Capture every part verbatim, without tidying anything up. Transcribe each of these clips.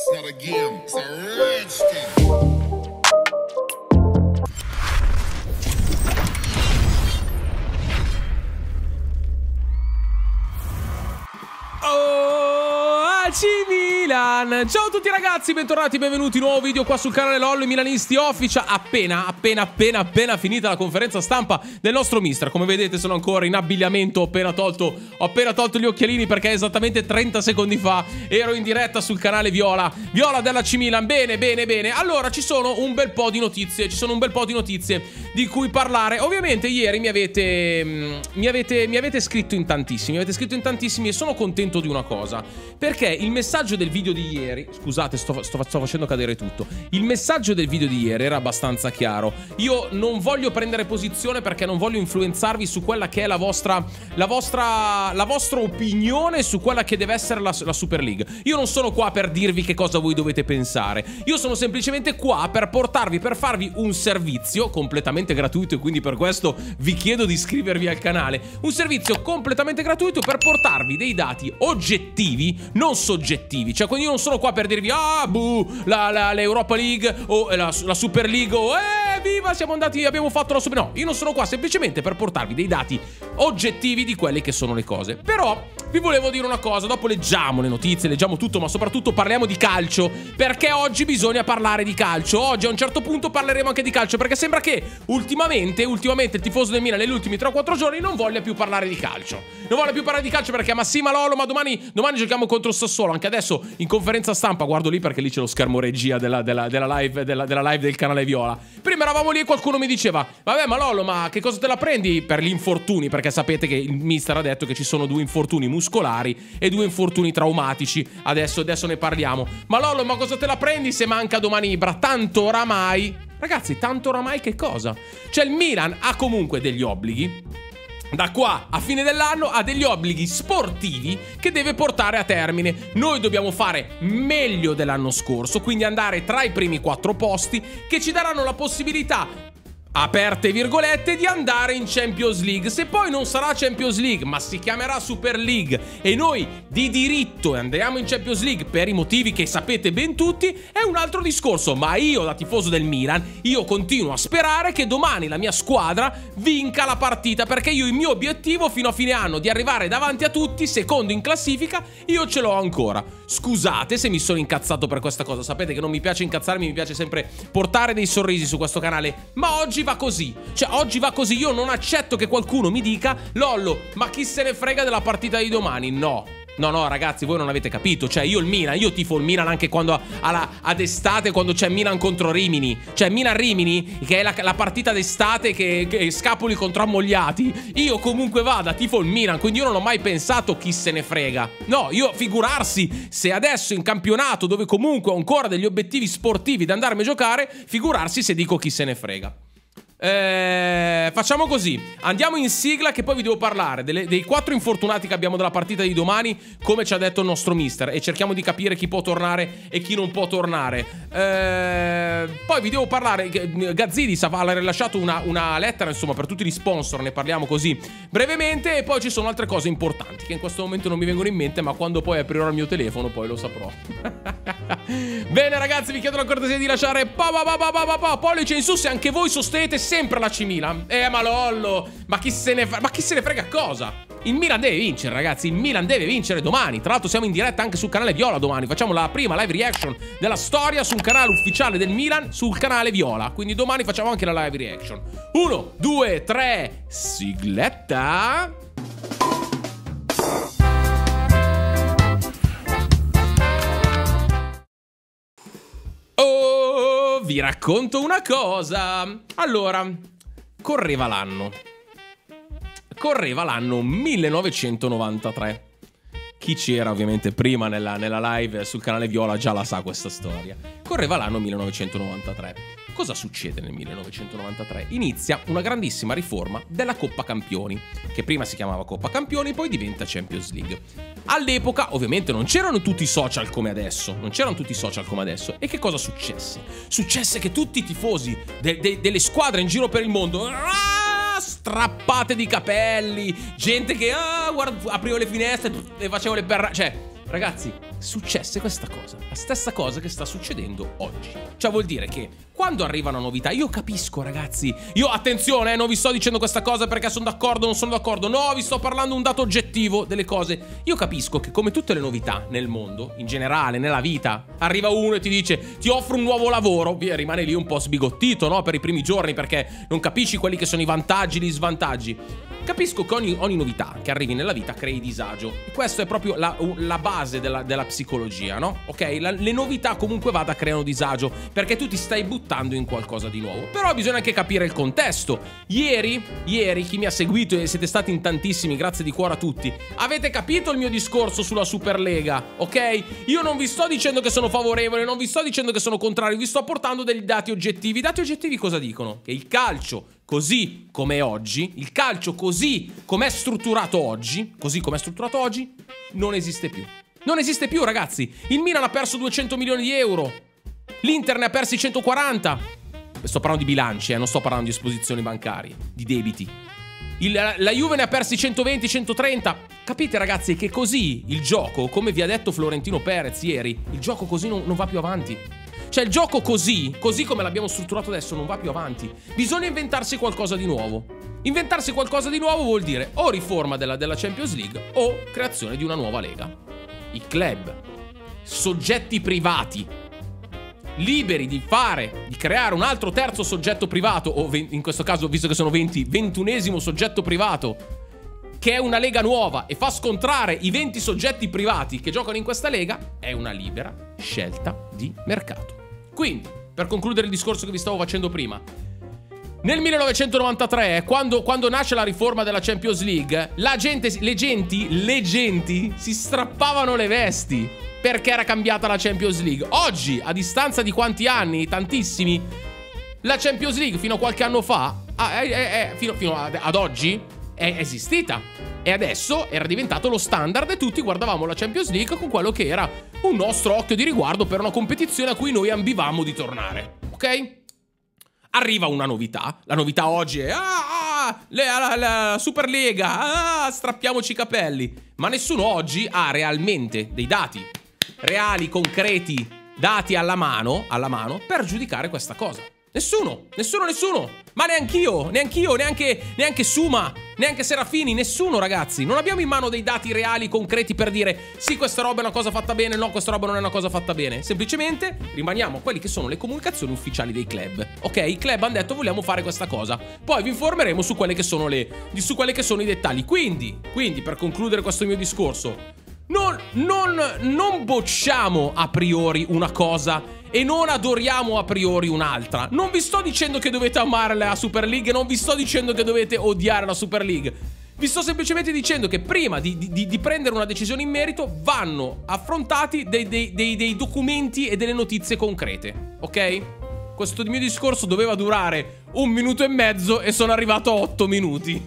not a game, it's a rich thing. Oh, A C Milan! Ciao a tutti ragazzi, bentornati, benvenuti in un nuovo video qua sul canale Lollo, i Milanisti Official. Appena, appena, appena, appena finita la conferenza stampa del nostro mister. Come vedete sono ancora in abbigliamento, ho appena tolto, ho appena tolto gli occhialini perché esattamente trenta secondi fa ero in diretta sul canale Viola, Viola dell'A C Milan. Bene, bene, bene. Allora ci sono un bel po' di notizie, ci sono un bel po' di notizie di cui parlare. Ovviamente ieri mi avete, mi avete, mi avete scritto in tantissimi, mi avete scritto in tantissimi e sono contento di una cosa, perché il messaggio del video di ieri, scusate sto, sto, sto facendo cadere tutto, il messaggio del video di ieri era abbastanza chiaro. Io non voglio prendere posizione perché non voglio influenzarvi su quella che è la vostra la vostra la vostra opinione su quella che deve essere la, la Super League. Io non sono qua per dirvi che cosa voi dovete pensare, io sono semplicemente qua per portarvi, per farvi un servizio completamente gratuito, e quindi per questo vi chiedo di iscrivervi al canale. Un servizio completamente gratuito per portarvi dei dati oggettivi, non soggettivi. Cioè, quindi io non sono qua per dirvi ah, buh, la, la, l'Europa League o la, la Super League o eh, viva, siamo andati, abbiamo fatto la Super... No, io non sono qua semplicemente per portarvi dei dati oggettivi di quelle che sono le cose. Però vi volevo dire una cosa, dopo leggiamo le notizie, leggiamo tutto, ma soprattutto parliamo di calcio, perché oggi bisogna parlare di calcio. Oggi a un certo punto parleremo anche di calcio, perché sembra che ultimamente, ultimamente il tifoso del Milan negli ultimi tre o quattro giorni non voglia più parlare di calcio. Non voglia più parlare di calcio perché ma sì, ma Lolo, ma domani, domani giochiamo contro il Sassuolo. Anche adesso in conferenza stampa, guardo lì perché lì c'è lo schermo regia della, della, della, live, della, della live del canale Viola. Prima eravamo lì e qualcuno mi diceva vabbè ma Lolo, ma che cosa te la prendi per gli infortuni? Perché sapete che il mister ha detto che ci sono due infortuni muscolari e due infortuni traumatici. Adesso, adesso ne parliamo. Ma Lolo, ma cosa te la prendi se manca domani Ibra? Tanto oramai... Ragazzi, tanto oramai che cosa? Cioè il Milan ha comunque degli obblighi. Da qua a fine dell'anno ha degli obblighi sportivi che deve portare a termine. Noi dobbiamo fare meglio dell'anno scorso, quindi andare tra i primi quattro posti che ci daranno la possibilità, aperte virgolette, di andare in Champions League. Se poi non sarà Champions League ma si chiamerà Super League e noi di diritto andiamo in Champions League per i motivi che sapete ben tutti, è un altro discorso. Ma io da tifoso del Milan, io continuo a sperare che domani la mia squadra vinca la partita, perché io il mio obiettivo fino a fine anno di arrivare davanti a tutti, secondo in classifica, io ce l'ho ancora. Scusate se mi sono incazzato per questa cosa, sapete che non mi piace incazzarmi, mi piace sempre portare dei sorrisi su questo canale, ma oggi va così. Cioè oggi va così. Io non accetto che qualcuno mi dica Lollo, ma chi se ne frega della partita di domani. No, no, no ragazzi, voi non avete capito. Cioè io il Milan, io tifo il Milan anche quando alla, ad estate, quando c'è Milan contro Rimini. Cioè Milan-Rimini, che è la, la partita d'estate che, che Scapoli contro Ammogliati. Io comunque vada, tifo il Milan, quindi io non ho mai pensato chi se ne frega. No, io figurarsi se adesso in campionato, dove comunque ho ancora degli obiettivi sportivi da andarmi a giocare, figurarsi se dico chi se ne frega. Eh, facciamo così, andiamo in sigla che poi vi devo parlare delle, dei quattro infortunati che abbiamo della partita di domani, come ci ha detto il nostro mister, e cerchiamo di capire chi può tornare e chi non può tornare. eh, Poi vi devo parlare, Gazzidis ha rilasciato una, una lettera insomma per tutti gli sponsor, ne parliamo così brevemente. E poi ci sono altre cose importanti che in questo momento non mi vengono in mente, ma quando poi aprirò il mio telefono poi lo saprò. Bene ragazzi, vi chiedo la cortesia di lasciare pa pa pa pa pa pa pa pollice in su se anche voi sostenete sempre l'A C Milan. Eh ma Lollo, ma chi se ne frega, ma chi se ne frega cosa? Il Milan deve vincere ragazzi, il Milan deve vincere domani. Tra l'altro siamo in diretta anche sul canale Viola domani. Facciamo la prima live reaction della storia sul canale ufficiale del Milan, sul canale Viola. Quindi domani facciamo anche la live reaction. Uno, due, tre, sigletta. Oh, vi racconto una cosa. Allora, correva l'anno. Correva l'anno millenovecentonovantatré. Chi c'era ovviamente prima nella, nella live sul canale Viola già la sa questa storia. Correva l'anno millenovecentonovantatré. Cosa succede nel millenovecentonovantatré? Inizia una grandissima riforma della Coppa Campioni, che prima si chiamava Coppa Campioni, poi diventa Champions League. All'epoca ovviamente non c'erano tutti i social come adesso, non c'erano tutti i social come adesso. E che cosa successe? Successe che tutti i tifosi de de delle squadre in giro per il mondo, ah, strappate di capelli, gente che ah, guarda, aprivo le finestre e facevo le perra... Cioè, ragazzi, successe questa cosa, la stessa cosa che sta succedendo oggi. Cioè vuol dire che quando arriva una novità, io capisco ragazzi, io attenzione, eh, non vi sto dicendo questa cosa perché sono d'accordo o non sono d'accordo, no, vi sto parlando un dato oggettivo delle cose. Io capisco che come tutte le novità nel mondo, in generale, nella vita, arriva uno e ti dice ti offro un nuovo lavoro, via, rimane lì un po' sbigottito, no, per i primi giorni perché non capisci quelli che sono i vantaggi, gli svantaggi. Capisco che ogni, ogni novità che arrivi nella vita crei disagio. E questa è proprio la, la base della, della psicologia, no? Ok? La, le novità comunque vada creano disagio perché tu ti stai buttando in qualcosa di nuovo. Però bisogna anche capire il contesto. Ieri, ieri, chi mi ha seguito e siete stati in tantissimi, grazie di cuore a tutti, avete capito il mio discorso sulla Superlega, ok? Io non vi sto dicendo che sono favorevole, non vi sto dicendo che sono contrario, vi sto portando dei dati oggettivi. I dati oggettivi cosa dicono? Che il calcio così come oggi, il calcio così com'è strutturato oggi, così com'è strutturato oggi, non esiste più. Non esiste più, ragazzi. Il Milan ha perso duecento milioni di euro. L'Inter ne ha persi centoquaranta. Sto parlando di bilanci, eh, non sto parlando di esposizioni bancarie, di debiti. Il, la Juve ne ha persi centoventi centotrenta. Capite, ragazzi, che così il gioco, come vi ha detto Florentino Perez ieri, il gioco così non, non va più avanti. Cioè il gioco così, così come l'abbiamo strutturato adesso, non va più avanti. Bisogna inventarsi qualcosa di nuovo. Inventarsi qualcosa di nuovo vuol dire o riforma della, della Champions League o creazione di una nuova lega. I club, soggetti privati, liberi di fare, di creare un altro terzo soggetto privato, o in questo caso, visto che sono venti, ventunesimo soggetto privato, che è una lega nuova e fa scontrare i venti soggetti privati che giocano in questa lega, è una libera scelta di mercato. Quindi, per concludere il discorso che vi stavo facendo prima, nel millenovecentonovantatré, quando, quando nasce la riforma della Champions League, la gente, le genti, le genti si strappavano le vesti perché era cambiata la Champions League. Oggi, a distanza di quanti anni? Tantissimi. La Champions League fino a qualche anno fa, è, è, è, fino, fino ad, ad oggi, è esistita. E adesso era diventato lo standard e tutti guardavamo la Champions League con quello che era un nostro occhio di riguardo per una competizione a cui noi ambivamo di tornare. Ok? Arriva una novità. La novità oggi è ah, ah, la, la, la Superlega, ah, strappiamoci i capelli. Ma nessuno oggi ha realmente dei dati reali, concreti, dati alla mano, alla mano per giudicare questa cosa. Nessuno, nessuno, nessuno. Ma neanch'io, neanch'io, neanche, neanche Suma, neanche Serafini, nessuno, ragazzi. Non abbiamo in mano dei dati reali, concreti per dire sì, questa roba è una cosa fatta bene, no, questa roba non è una cosa fatta bene. Semplicemente rimaniamo a quelli che sono le comunicazioni ufficiali dei club. Ok, i club hanno detto vogliamo fare questa cosa. Poi vi informeremo su quelle che sono le, su quelli che sono i dettagli. Quindi, quindi per concludere questo mio discorso, non, non, non bocciamo a priori una cosa e non adoriamo a priori un'altra. Non vi sto dicendo che dovete amare la Super League, non vi sto dicendo che dovete odiare la Super League. Vi sto semplicemente dicendo che prima di, di, di prendere una decisione in merito vanno affrontati dei, dei, dei, dei documenti e delle notizie concrete. Ok? Questo mio discorso doveva durare un minuto e mezzo e sono arrivato a otto minuti.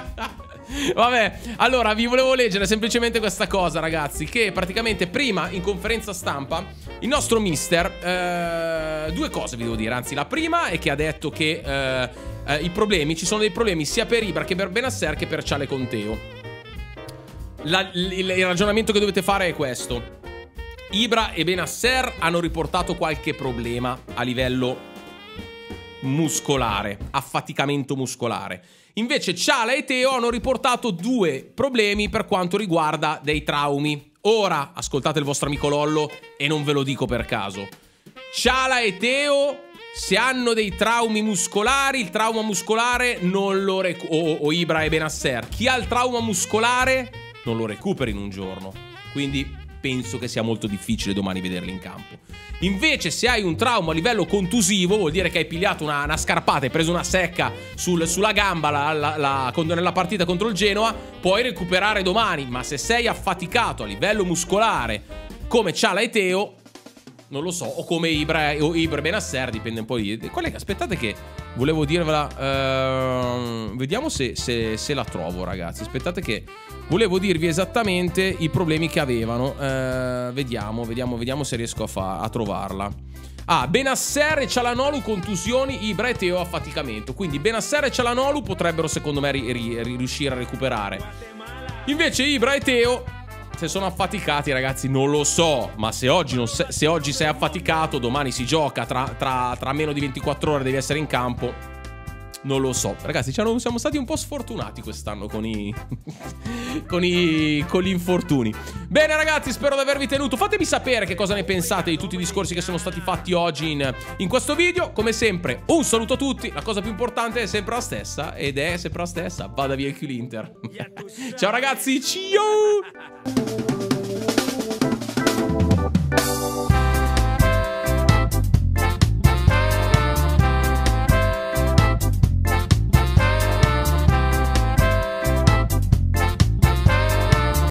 Vabbè, allora vi volevo leggere semplicemente questa cosa, ragazzi, che praticamente prima in conferenza stampa il nostro mister, eh, due cose vi devo dire, anzi la prima è che ha detto che eh, eh, i problemi, ci sono dei problemi sia per Ibra che per Benasser che per Ciale Conteo. La, il, il ragionamento che dovete fare è questo: Ibra e Benasser hanno riportato qualche problema a livello muscolare, affaticamento muscolare. Invece Ciala e Teo hanno riportato due problemi per quanto riguarda dei traumi. Ora, ascoltate il vostro amico Lollo e non ve lo dico per caso. Ciala e Teo, se hanno dei traumi muscolari, il trauma muscolare non lo recupera, o, o Ibra e Benasser, chi ha il trauma muscolare non lo recupera in un giorno. Quindi penso che sia molto difficile domani vederli in campo. Invece se hai un trauma a livello contusivo, vuol dire che hai pigliato una, una scarpata, hai preso una secca sul, sulla gamba la, la, la, nella partita contro il Genoa, puoi recuperare domani. Ma se sei affaticato a livello muscolare come Ciala e Teo, non lo so, o come Ibra o Ibra Benasser, dipende un po' di... Qual è che aspettate che volevo dirvela, uh, vediamo se, se, se la trovo, ragazzi. Aspettate che volevo dirvi esattamente i problemi che avevano. uh, Vediamo, vediamo, vediamo se riesco a, fa a trovarla. Ah, Benasser e Cialanoglu contusioni, Ibra e Teo affaticamento. Quindi Benasser e Cialanoglu potrebbero secondo me ri ri riuscire a recuperare. Invece Ibra e Teo se sono affaticati, ragazzi, non lo so. Ma se oggi, non se, se oggi sei affaticato, domani si gioca, tra, tra, tra meno di ventiquattro ore devi essere in campo. Non lo so. Ragazzi, siamo stati un po' sfortunati quest'anno con i... con i... con gli infortuni. Bene, ragazzi, spero di avervi tenuto. Fatemi sapere che cosa ne pensate di tutti i discorsi che sono stati fatti oggi in, in questo video. Come sempre, un saluto a tutti. La cosa più importante è sempre la stessa. Ed è sempre la stessa. Vada via il Q l'Inter. Ciao, ragazzi. Ciao.